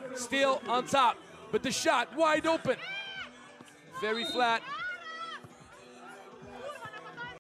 Steele on top, but the shot wide open. Very flat.